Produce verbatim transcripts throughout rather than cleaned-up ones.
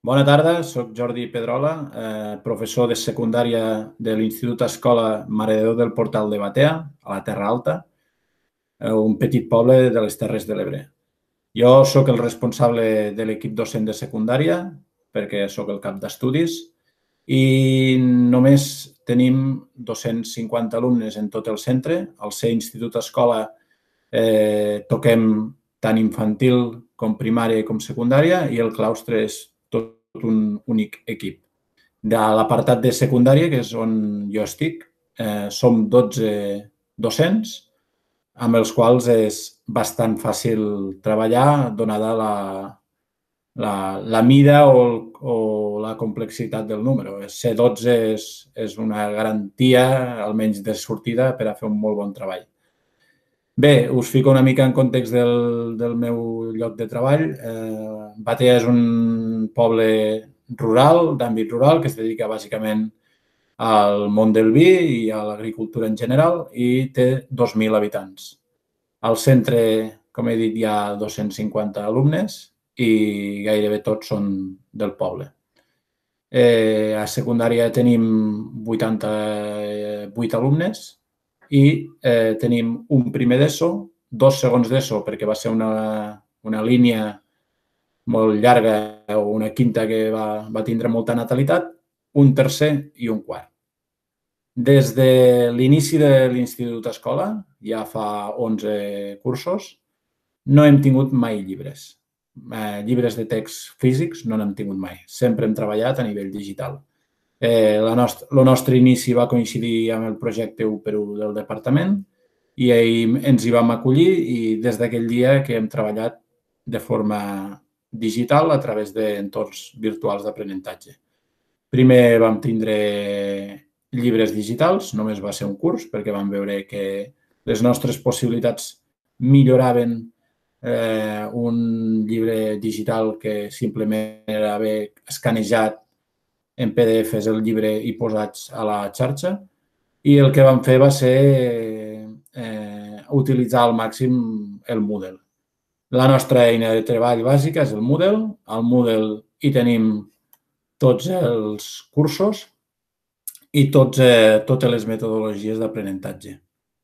Bona tarda, soc Jordi Pedrola, eh, professor de secundària de l'Institut Escola Mare de Déu del Portal de Batea, a la Terra Alta, eh, un petit poble de les Terres de l'Ebre. Jo sóc el responsable de l'equip docent de secundària, perquè sóc el cap d'estudis, i només tenim dos-cents cinquanta alumnes en tot el centre. Al ser Institut Escola eh, toquem tant infantil com primària com secundària i el claustre és tot un únic equip. De l'apartat de secundària, que és on jo estic, eh, som dotze docents, amb els quals és bastant fàcil treballar, donada la, la, la mida o, o la complexitat del número. Ser dotze és, és una garantia, almenys de sortida, per a fer un molt bon treball. Bé, us fico una mica en context del, del meu lloc de treball. Eh, Batea és un poble rural, d'àmbit rural, que es dedica bàsicament al món del vi i a l'agricultura en general i té dos mil habitants. Al centre, com he dit, hi ha dos-cents cinquanta alumnes i gairebé tots són del poble. Eh, a secundària tenim vuitanta-vuit alumnes i eh, tenim un primer d'ESO, dos segons d'ESO, perquè va ser una, una línia molt llarga o una quinta que va, va tindre molta natalitat, un tercer i un quart. Des de l'inici de l'Institut Escola, ja fa onze cursos, no hem tingut mai llibres. Eh, llibres de text físics no n'hem tingut mai. Sempre hem treballat a nivell digital. Eh, la nostra, el nostre inici va coincidir amb el projecte u per u del departament i ahir ens hi vam acollir i des d'aquell dia que hem treballat de forma digital a través d'entorns virtuals d'aprenentatge. Primer vam tindre llibres digitals, només va ser un curs perquè vam veure que les nostres possibilitats milloraven eh, un llibre digital que simplement era haver escanejat en P D Fs el llibre i posats a la xarxa, i el que vam fer va ser eh, utilitzar al màxim el Moodle. La nostra eina de treball bàsica és el Moodle. Al Moodle hi tenim tots els cursos i tots, eh, totes les metodologies d'aprenentatge.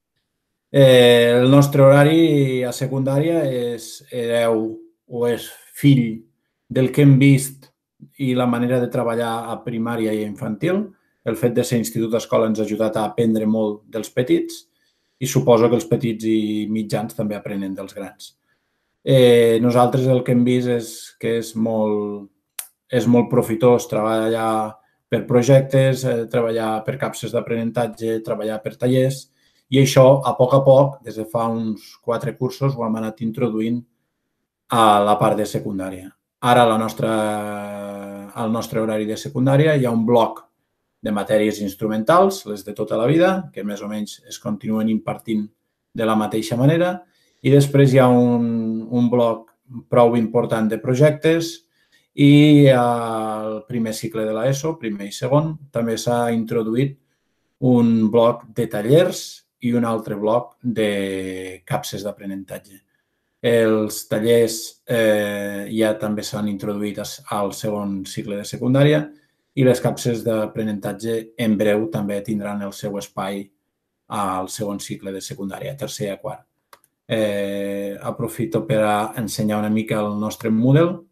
Eh, el nostre horari a secundària és hereu o és fill del que hem vist i la manera de treballar a primària i a infantil. El fet de ser institut d'escola ens ha ajudat a aprendre molt dels petits i suposo que els petits i mitjans també aprenen dels grans. Eh, nosaltres el que hem vist és que és molt, és molt profitós treballar per projectes, eh, treballar per capses d'aprenentatge, treballar per tallers, i això, a poc a poc, des de fa uns quatre cursos, ho hem anat introduint a la part de secundària. Ara, la nostra, al nostre horari de secundària, hi ha un bloc de matèries instrumentals, les de tota la vida, que més o menys es continuen impartint de la mateixa manera, i després hi ha un, un bloc prou important de projectes i al primer cicle de l'ESO, primer i segon, també s'ha introduït un bloc de tallers i un altre bloc de capses d'aprenentatge. Els tallers eh, ja també s'han introduït al segon cicle de secundària i les capses d'aprenentatge en breu també tindran el seu espai al segon cicle de secundària, tercer i quart. Eh, aprofito per a ensenyar una mica el nostre Moodle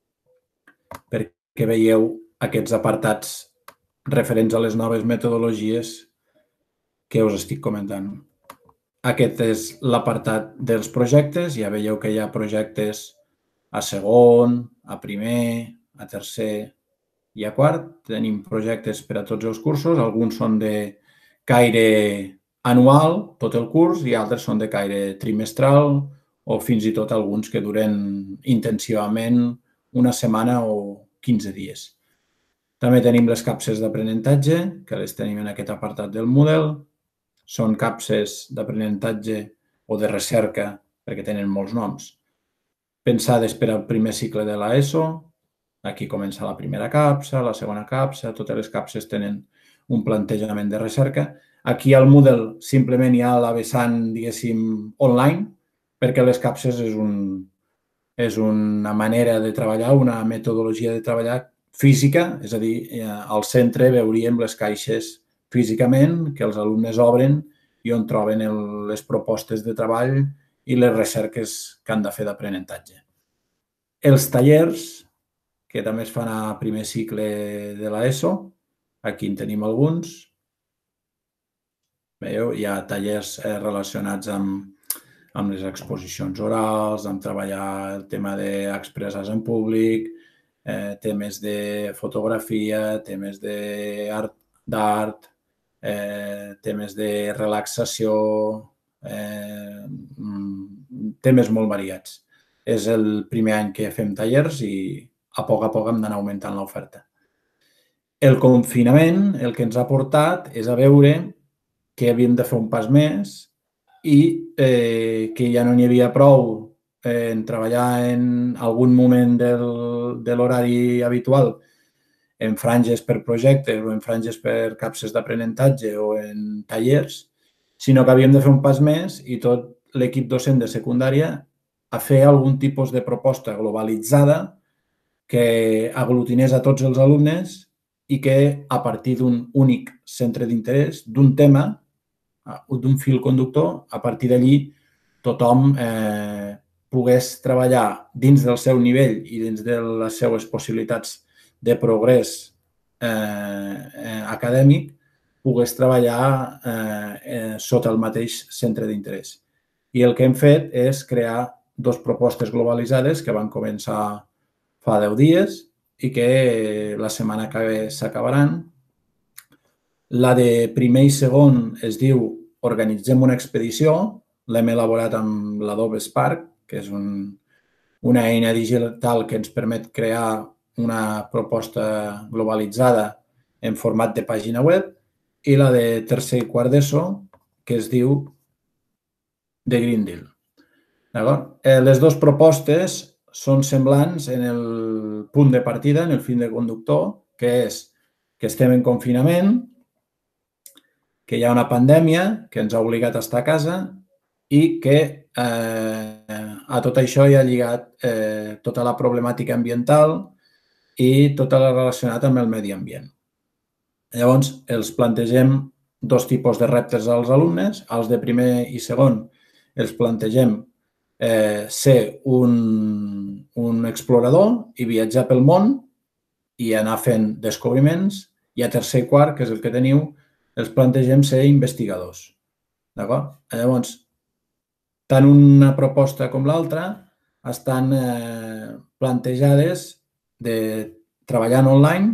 perquè veieu aquests apartats referents a les noves metodologies que us estic comentant. Aquest és l'apartat dels projectes. Ja veieu que hi ha projectes a segon, a primer, a tercer i a quart. Tenim projectes per a tots els cursos. Alguns són de caire anual, tot el curs, i altres són de caire trimestral o fins i tot alguns que duren intensivament una setmana o quinze dies. També tenim les capses d'aprenentatge, que les tenim en aquest apartat del Moodle. Són capses d'aprenentatge o de recerca, perquè tenen molts noms, pensades per al primer cicle de l'ESO. Aquí comença la primera capsa, la segona capsa, totes les capses tenen un plantejament de recerca. Aquí al Moodle simplement hi ha la vessant, diguéssim, online, perquè les capses és, un, és una manera de treballar, una metodologia de treballar física, és a dir, al centre veuríem les caixes físicament que els alumnes obren i on troben les propostes de treball i les recerques que han de fer d'aprenentatge. Els tallers, que també es fan a primer cicle de l'ESO, aquí en tenim alguns. Veieu, hi ha tallers relacionats amb, amb les exposicions orals, amb treballar el tema d'expressar-se en públic, eh, temes de fotografia, temes d'art, eh, temes de relaxació, eh, temes molt variats. És el primer any que fem tallers i a poc a poc hem d'anar augmentant l'oferta. El confinament el que ens ha portat és a veure que havíem de fer un pas més i eh, que ja no n'hi havia prou en treballar en algun moment del, de l'horari habitual en franges per projectes o en franges per capses d'aprenentatge o en tallers, sinó que havíem de fer un pas més i tot l'equip docent de secundària a fer algun tipus de proposta globalitzada que aglutinés a tots els alumnes i que a partir d'un únic centre d'interès, d'un tema, d'un fil conductor, a partir d'allí tothom eh, pogués treballar dins del seu nivell i dins de les seues possibilitats de progrés eh, eh, acadèmic, pogués treballar eh, eh, sota el mateix centre d'interès. I el que hem fet és crear dues propostes globalitzades que van començar fa deu dies i que la setmana que ve s'acabaran. La de primer i segon es diu Organitzem una expedició. L'hem elaborat amb l'Adobe Spark, que és un, una eina digital que ens permet crear una proposta globalitzada en format de pàgina web, i la de tercer i quart d'ESO, que es diu The Green Deal. Eh, les dues propostes són semblants en el punt de partida, en el fil de conductor, que és que estem en confinament, que hi ha una pandèmia que ens ha obligat a estar a casa i que eh, a tot això hi ha lligat eh, tota la problemàtica ambiental i tot el relacionat amb el medi ambient. Llavors, els plantegem dos tipus de reptes als alumnes. Els de primer i segon els plantegem eh, ser un, un explorador i viatjar pel món i anar fent descobriments. I a tercer i quart, que és el que teniu, els plantegem ser investigadors. D'acord? Llavors, tant una proposta com l'altra estan eh, plantejades de treballar en online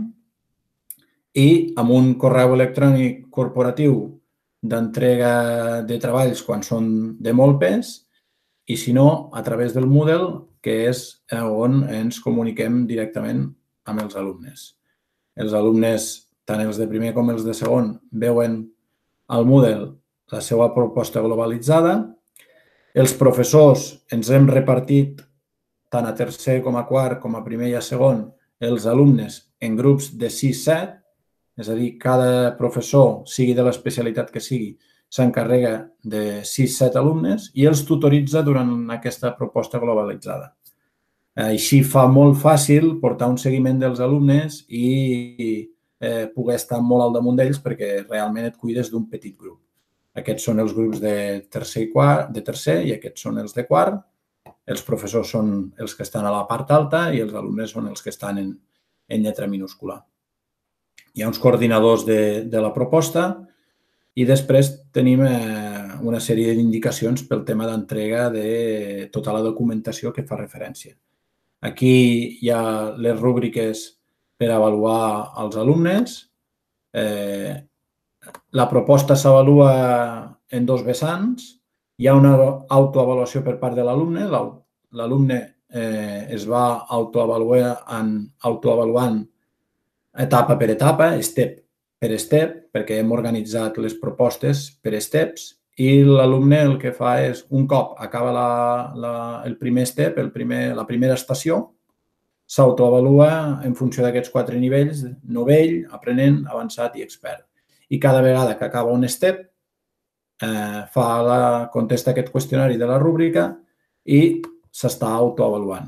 i amb un correu electrònic corporatiu d'entrega de treballs quan són de molt pes i, si no, a través del Moodle, que és on ens comuniquem directament amb els alumnes. Els alumnes, tant els de primer com els de segon, veuen al Moodle la seva proposta globalitzada. Els professors ens hem repartit, tant a tercer com a quart, com a primer i a segon, els alumnes en grups de sis set, és a dir, cada professor, sigui de l'especialitat que sigui, s'encarrega de sis set alumnes i els tutoritza durant aquesta proposta globalitzada. Així fa molt fàcil portar un seguiment dels alumnes i eh, poder estar molt al damunt d'ells perquè realment et cuides d'un petit grup. Aquests són els grups de tercer i quart, de tercer i aquests són els de quart. Els professors són els que estan a la part alta i els alumnes són els que estan en, en lletra minúscula. Hi ha uns coordinadors de, de la proposta i després tenim eh, una sèrie d'indicacions pel tema d'entrega de tota la documentació que fa referència. Aquí hi ha les rúbriques per avaluar els alumnes. Eh, la proposta s'avalua en dos vessants. Hi ha una autoavaluació per part de l'alumne. L'alumne eh, es va autoavaluant, autoavaluant etapa per etapa, step per step, perquè hem organitzat les propostes per steps i l'alumne el que fa és, un cop acaba la, la, el primer step, el primer, la primera estació, s'autoavalua en funció d'aquests quatre nivells, novell, aprenent, avançat i expert. I cada vegada que acaba un step, eh, fa la, contesta aquest qüestionari de la rúbrica i s'està autoavaluant.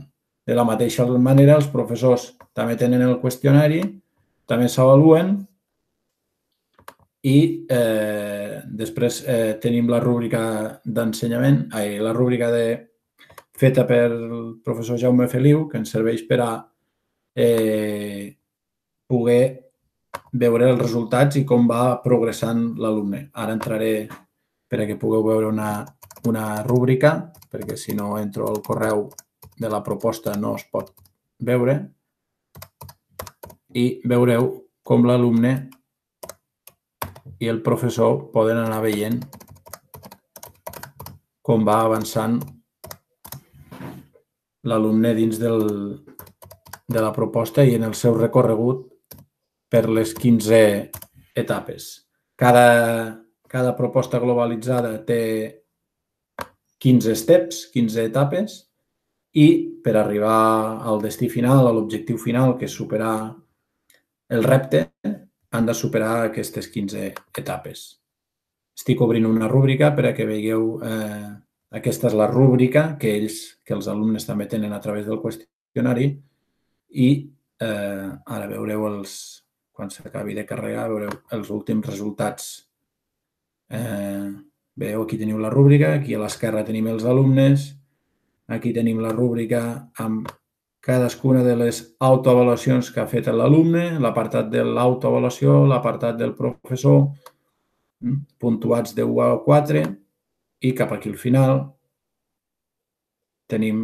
De la mateixa manera, els professors també tenen el qüestionari, també s'avaluen i eh, després eh, tenim la rúbrica d'ensenyament, la rúbrica de, feta pel professor Jaume Feliu, que ens serveix per a eh, poder veure els resultats i com va progressant l'alumne. Ara entraré perquè pugueu veure una, una rúbrica, perquè si no entro al correu de la proposta no es pot veure, i veureu com l'alumne i el professor poden anar veient com va avançant l'alumne dins del, de la proposta i en el seu recorregut per les quinze etapes. Cada, cada proposta globalitzada té quinze steps, quinze etapes, i per arribar al destí final, a l'objectiu final, que és superar el repte, han de superar aquestes quinze etapes. Estic obrint una rúbrica per a que veieu, eh, aquesta és la rúbrica que ells, que els alumnes també tenen a través del qüestionari i eh, ara veureu els, quan s'acabi de carregar, veureu els últims resultats. Eh, veieu, aquí teniu la rúbrica, aquí a l'esquerra tenim els alumnes, aquí tenim la rúbrica amb cadascuna de les autoavaluacions que ha fet l'alumne, l'apartat de l'autoavaluació, l'apartat del professor, puntuats de u a quatre, i cap aquí al final tenim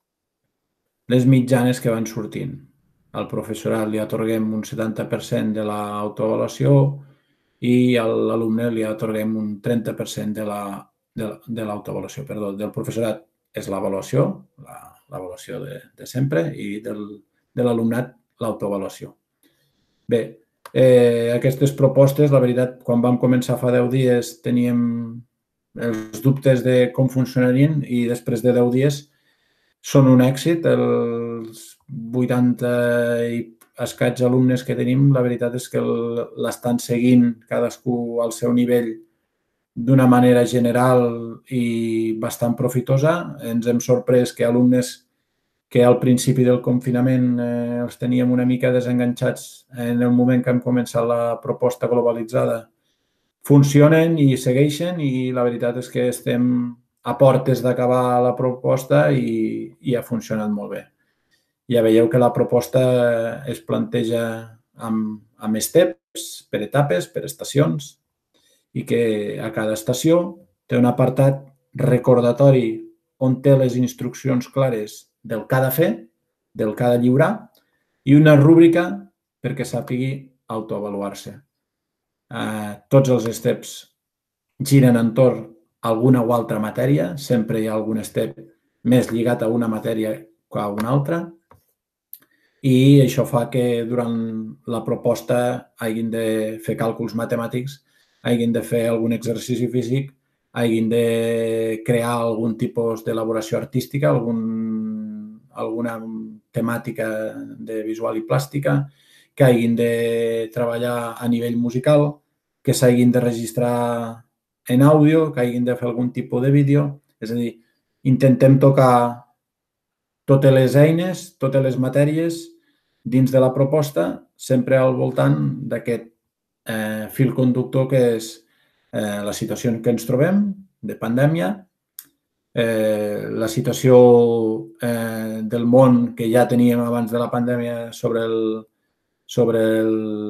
les mitjanes que van sortint. Al professorat li atorguem un setanta per cent de l'autoavaluació i a l'alumne li atorguem un trenta per cent de l'autoavaluació. Perdó, del professorat és l'avaluació, l'avaluació de, de sempre, i del, de l'alumnat l'autoavaluació. Bé, eh, aquestes propostes, la veritat, quan vam començar fa deu dies teníem els dubtes de com funcionarien i després de deu dies són un èxit. Els vuitanta i escaig alumnes que tenim, la veritat és que l'estan seguint cadascú al seu nivell d'una manera general i bastant profitosa. Ens hem sorprès que alumnes que al principi del confinament eh, els teníem una mica desenganxats en el moment que hem començat la proposta globalitzada funcionen i segueixen, i la veritat és que estem a portes d'acabar la proposta i, i ha funcionat molt bé. Ja veieu que la proposta es planteja amb, amb steps, per etapes, per estacions, i que a cada estació té un apartat recordatori on té les instruccions clares del que ha de fer, del que ha de lliurar, i una rúbrica perquè sàpigui autoavaluar-se. Eh, tots els steps giren entorn a alguna o altra matèria, sempre hi ha algun step més lligat a una matèria que a una altra, i això fa que durant la proposta hagin de fer càlculs matemàtics, hagin de fer algun exercici físic, hagin de crear algun tipus d'elaboració artística, algun, alguna temàtica de visual i plàstica, que hagin de treballar a nivell musical, que s'hagin de registrar en àudio, que hagin de fer algun tipus de vídeo. És a dir, intentem tocar totes les eines, totes les matèries dins de la proposta, sempre al voltant d'aquest eh, fil conductor que és eh, la situació en què ens trobem, de pandèmia, eh, la situació eh, del món que ja teníem abans de la pandèmia sobre el, sobre el,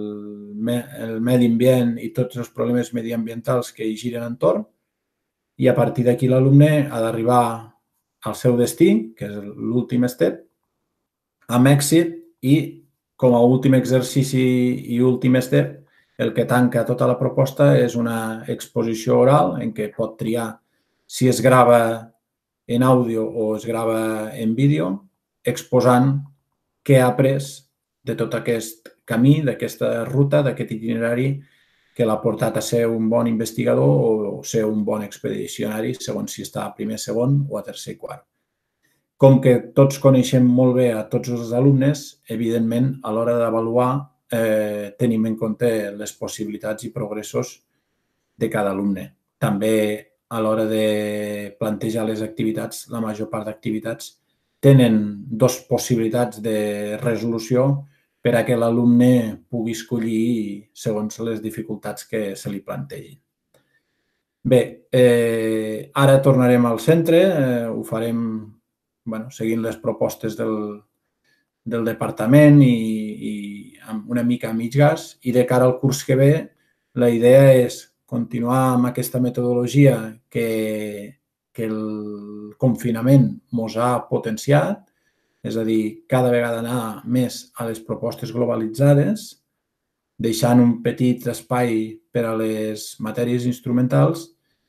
el medi ambient i tots els problemes mediambientals que hi giren entorn, i a partir d'aquí l'alumne ha d'arribar al seu destí, que és l'últim step, amb èxit, i com a últim exercici i últim step, el que tanca tota la proposta és una exposició oral en què pot triar si es grava en àudio o es grava en vídeo, exposant què ha après de tot aquest camí, d'aquesta ruta, d'aquest itinerari que l'ha portat a ser un bon investigador o ser un bon expedicionari, segons si està a primer, segon o a tercer i quart. Com que tots coneixem molt bé a tots els alumnes, evidentment, a l'hora d'avaluar eh, tenim en compte les possibilitats i progressos de cada alumne. També a l'hora de plantejar les activitats, la major part d'activitats tenen dues possibilitats de resolució per a que l'alumne pugui escollir segons les dificultats que se li plantegin. Bé, eh, ara tornarem al centre, eh, ho farem bueno, seguint les propostes del, del departament i, i amb una mica a mig gas, i de cara al curs que ve la idea és continuar amb aquesta metodologia que, que el confinament ens ha potenciat, és a dir, cada vegada anar més a les propostes globalitzades, deixant un petit espai per a les matèries instrumentals.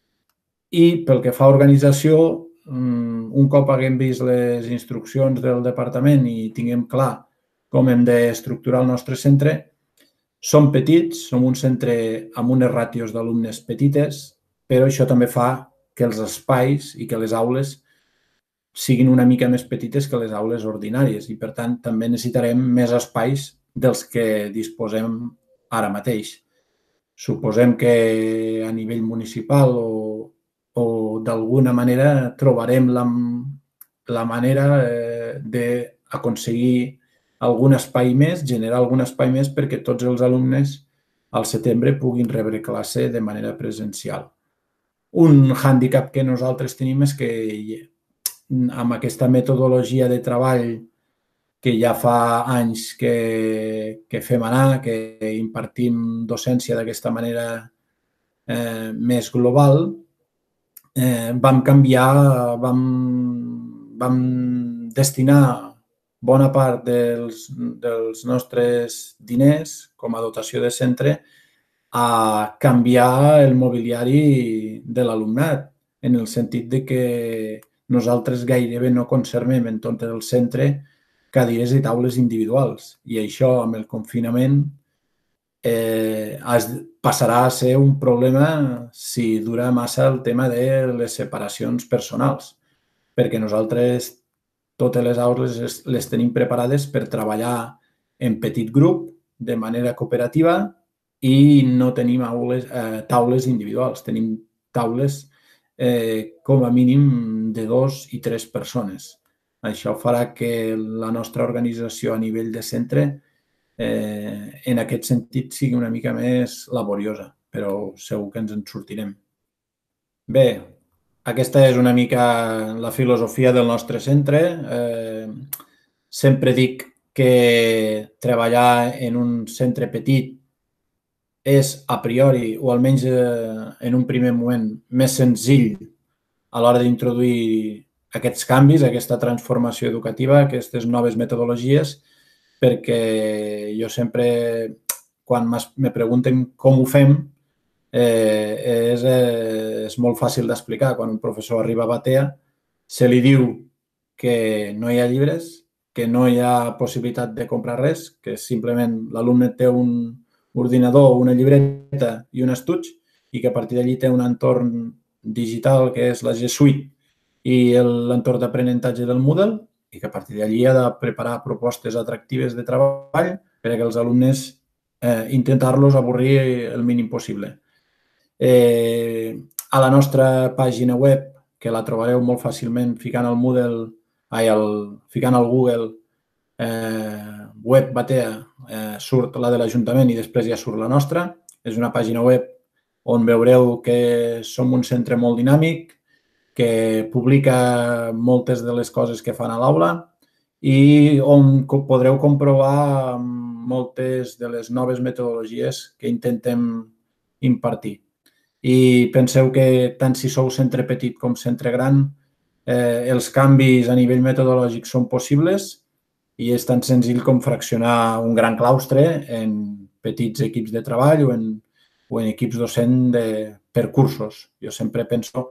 I pel que fa a organització, un cop haguem vist les instruccions del departament i tinguem clar com hem d'estructurar el nostre centre, som petits, som un centre amb unes ràtios d'alumnes petites, però això també fa que els espais i que les aules siguin una mica més petites que les aules ordinàries i, per tant, també necessitarem més espais dels que disposem ara mateix. Suposem que a nivell municipal o, o d'alguna manera trobarem la, la manera eh, d'aconseguir algun espai més, generar algun espai més perquè tots els alumnes al setembre puguin rebre classe de manera presencial. Un hàndicap que nosaltres tenim és que amb aquesta metodologia de treball que ja fa anys que, que fem anar, que impartim docència d'aquesta manera eh, més global, eh, vam canviar, vam, vam destinar bona part dels, dels nostres diners com a dotació de centre a canviar el mobiliari de l'alumnat, en el sentit de que nosaltres gairebé no conservem en tot el centre cadires i taules individuals. I això, amb el confinament, eh, passarà a ser un problema si dura massa el tema de les separacions personals, perquè nosaltres totes les aules les tenim preparades per treballar en petit grup, de manera cooperativa, i no tenim aules, eh, taules individuals. Tenim taules eh, com a mínim de dos i tres persones. Això farà que la nostra organització a nivell de centre eh, en aquest sentit sigui una mica més laboriosa, però segur que ens en sortirem. Bé, aquesta és una mica la filosofia del nostre centre. Eh, sempre dic que treballar en un centre petit és a priori, o almenys en un primer moment, més senzill a l'hora d'introduir aquests canvis, aquesta transformació educativa, aquestes noves metodologies, perquè jo sempre, quan me pregunten com ho fem, eh, és, eh, és molt fàcil d'explicar. Quan un professor arriba a Batea, se li diu que no hi ha llibres, que no hi ha possibilitat de comprar res, que simplement l'alumne té un ordinador, una llibreta i un estuig, i que a partir d'allí té un entorn digital que és la G Suite i l'entorn d'aprenentatge del Moodle, i que a partir d'allí ha de preparar propostes atractives de treball per a que els alumnes eh, intentar-los avorrir el mínim possible. Eh, a la nostra pàgina web, que la trobareu molt fàcilment ficant al Moodle, ai, el, ficant al Google eh, web Batea, eh, surt la de l'Ajuntament i després ja surt la nostra. És una pàgina web on veureu que som un centre molt dinàmic, que publica moltes de les coses que fan a l'aula i on podreu comprovar moltes de les noves metodologies que intentem impartir. I penseu que tant si sou centre petit com centre gran, eh, els canvis a nivell metodològic són possibles i és tan senzill com fraccionar un gran claustre en petits equips de treball o en, o en equips docents de, per cursos. Jo sempre penso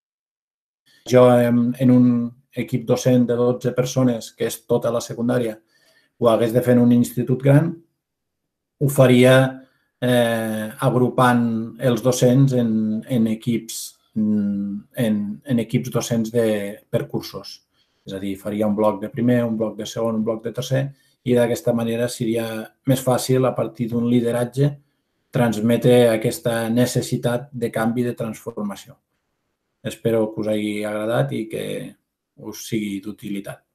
jo en, en un equip docent de dotze persones, que és tota la secundària, ho hagués de fer en un institut gran, ho faria eh, agrupant els docents en, en, equips, en, en equips docents de, per cursos. És a dir, faria un bloc de primer, un bloc de segon, un bloc de tercer, i d'aquesta manera seria més fàcil, a partir d'un lideratge, transmetre aquesta necessitat de canvi, de transformació. Espero que us hagi agradat i que us sigui d'utilitat.